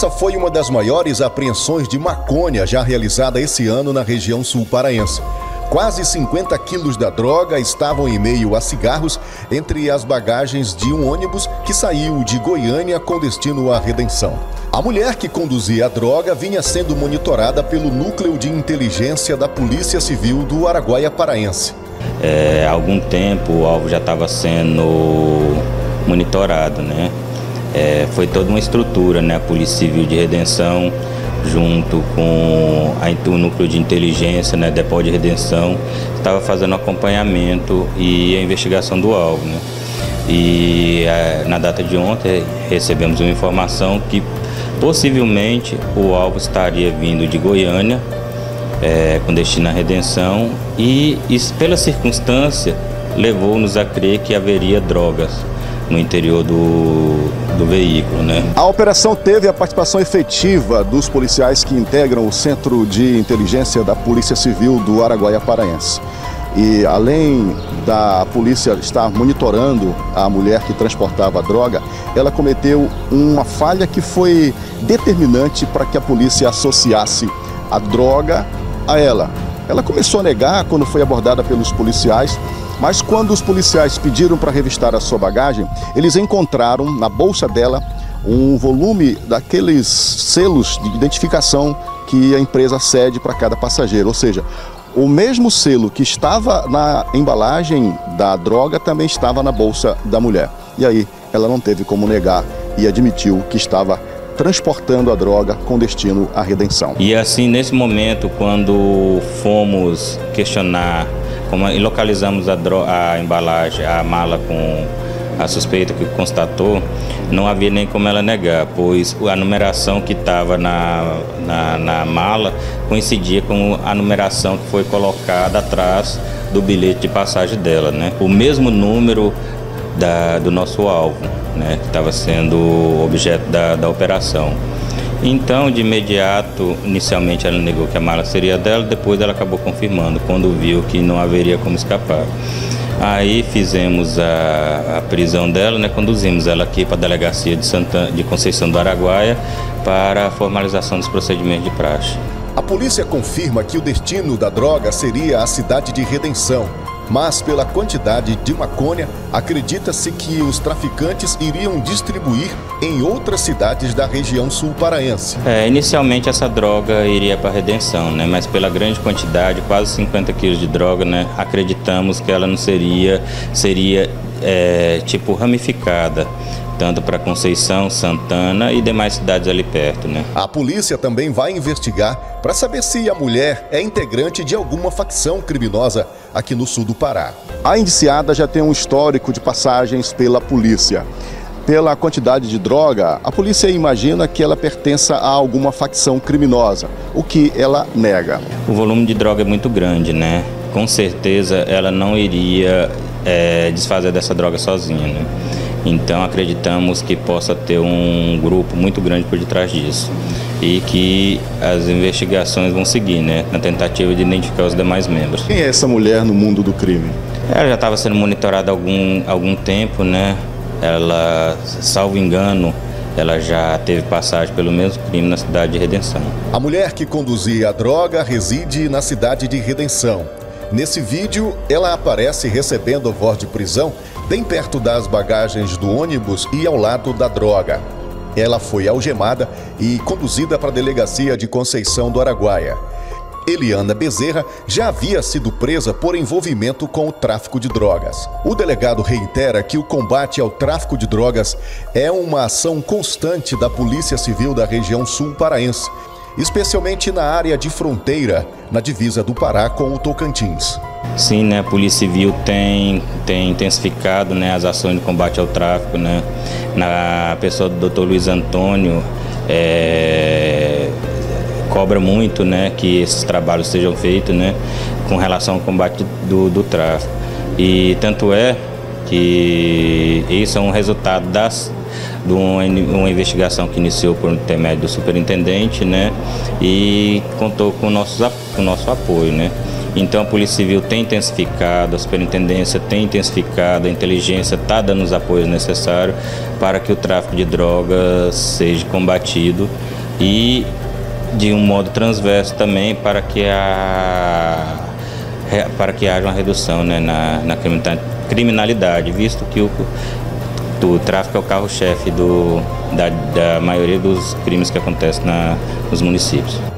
Essa foi uma das maiores apreensões de maconha já realizada esse ano na região sul paraense. Quase 50 quilos da droga estavam em meio a cigarros entre as bagagens de um ônibus que saiu de Goiânia com destino à Redenção. A mulher que conduzia a droga vinha sendo monitorada pelo Núcleo de Inteligência da Polícia Civil do Araguaia Paraense. Há algum tempo o alvo já estava sendo monitorado, né? Foi toda uma estrutura, né? A Polícia Civil de Redenção, junto com o Núcleo de Inteligência, né, Depósito de Redenção, estava fazendo acompanhamento e a investigação do alvo, né? E na data de ontem recebemos uma informação que possivelmente o alvo estaria vindo de Goiânia, com destino à Redenção, e isso, pela circunstância, levou-nos a crer que haveria drogas no interior do veículo, né? A operação teve a participação efetiva dos policiais que integram o Centro de Inteligência da Polícia Civil do Araguaia Paraense. E além da polícia estar monitorando a mulher que transportava a droga, ela cometeu uma falha que foi determinante para que a polícia associasse a droga a ela. Ela começou a negar quando foi abordada pelos policiais, mas quando os policiais pediram para revistar a sua bagagem, eles encontraram na bolsa dela um volume daqueles selos de identificação que a empresa cede para cada passageiro. Ou seja, o mesmo selo que estava na embalagem da droga também estava na bolsa da mulher. E aí ela não teve como negar e admitiu que estava transportando a droga com destino à Redenção. E assim, nesse momento, quando fomos questionar e localizamos a embalagem, a mala com a suspeita que constatou, não havia nem como ela negar, pois a numeração que estava na mala coincidia com a numeração que foi colocada atrás do bilhete de passagem dela, né? O mesmo número do nosso alvo, né, que estava sendo objeto da operação. Então, de imediato, inicialmente ela negou que a mala seria dela, depois ela acabou confirmando, quando viu que não haveria como escapar. Aí fizemos a prisão dela, né, conduzimos ela aqui para a delegacia de Conceição do Araguaia para a formalização dos procedimentos de praxe. A polícia confirma que o destino da droga seria a cidade de Redenção, mas pela quantidade de maconha, acredita-se que os traficantes iriam distribuir em outras cidades da região sul paraense. Inicialmente essa droga iria para a Redenção, né? Mas pela grande quantidade, quase 50 quilos de droga, né? Acreditamos que ela não seria tipo ramificada, tanto para Conceição, Santana e demais cidades ali perto, né? A polícia também vai investigar para saber se a mulher é integrante de alguma facção criminosa aqui no sul do Pará. A indiciada já tem um histórico de passagens pela polícia. Pela quantidade de droga, a polícia imagina que ela pertença a alguma facção criminosa, o que ela nega. O volume de droga é muito grande, né? Com certeza ela não iria desfazer dessa droga sozinha, né? Então acreditamos que possa ter um grupo muito grande por detrás disso e que as investigações vão seguir, né, na tentativa de identificar os demais membros. Quem é essa mulher no mundo do crime? Ela já estava sendo monitorada há algum tempo, né? Ela, salvo engano, ela já teve passagem pelo mesmo crime na cidade de Redenção. A mulher que conduzia a droga reside na cidade de Redenção. Nesse vídeo, ela aparece recebendo voz de prisão bem perto das bagagens do ônibus e ao lado da droga. Ela foi algemada e conduzida para a delegacia de Conceição do Araguaia. Eliana Bezerra já havia sido presa por envolvimento com o tráfico de drogas. O delegado reitera que o combate ao tráfico de drogas é uma ação constante da Polícia Civil da região sul paraense, especialmente na área de fronteira, na divisa do Pará com o Tocantins. Sim, né, a Polícia Civil tem intensificado, né, as ações de combate ao tráfico, né, na pessoa do Dr. Luiz Antônio, cobra muito, né, que esses trabalhos sejam feitos, né, com relação ao combate do tráfico. E tanto é que isso é um resultado de uma investigação que iniciou por intermédio do superintendente, né, e contou com o nosso apoio, né. Então a Polícia Civil tem intensificado, a Superintendência tem intensificado, a inteligência está dando os apoios necessários para que o tráfico de drogas seja combatido e de um modo transverso também para que haja uma redução, né, na criminalidade, visto que o tráfico é o carro-chefe da maioria dos crimes que acontecem nos municípios.